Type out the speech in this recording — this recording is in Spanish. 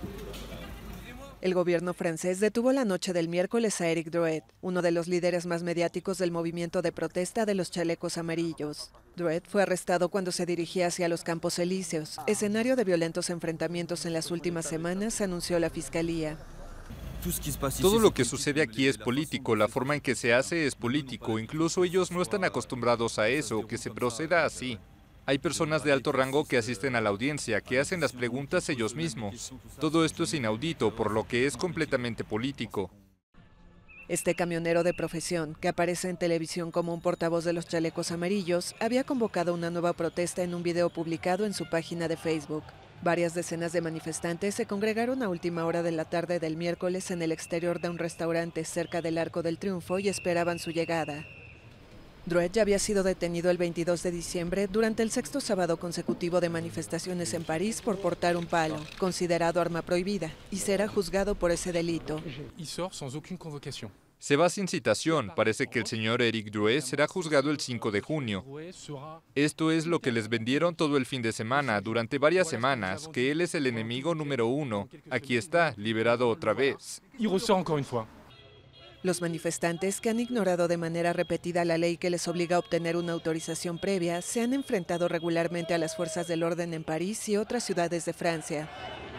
El gobierno francés detuvo la noche del miércoles a Éric Drouet, uno de los líderes más mediáticos del movimiento de protesta de los chalecos amarillos. Drouet fue arrestado cuando se dirigía hacia los Campos Elíseos, escenario de violentos enfrentamientos en las últimas semanas, anunció la fiscalía. Todo lo que sucede aquí es político, la forma en que se hace es político, incluso ellos no están acostumbrados a eso, que se proceda así. Hay personas de alto rango que asisten a la audiencia, que hacen las preguntas ellos mismos. Todo esto es inaudito, por lo que es completamente político. Este camionero de profesión, que aparece en televisión como un portavoz de los chalecos amarillos, había convocado una nueva protesta en un video publicado en su página de Facebook. Varias decenas de manifestantes se congregaron a última hora de la tarde del miércoles en el exterior de un restaurante cerca del Arco del Triunfo y esperaban su llegada. Drouet ya había sido detenido el 22 de diciembre durante el sexto sábado consecutivo de manifestaciones en París por portar un palo, considerado arma prohibida, y será juzgado por ese delito. Se va sin citación. Parece que el señor Éric Drouet será juzgado el 5 de junio. Esto es lo que les vendieron todo el fin de semana, durante varias semanas, que él es el enemigo número uno. Aquí está, liberado otra vez. Los manifestantes, que han ignorado de manera repetida la ley que les obliga a obtener una autorización previa, se han enfrentado regularmente a las fuerzas del orden en París y otras ciudades de Francia.